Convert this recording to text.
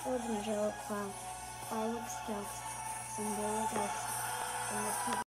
George Angelic Clown, Fireworks Scouts, Cinderella Ghosts, and the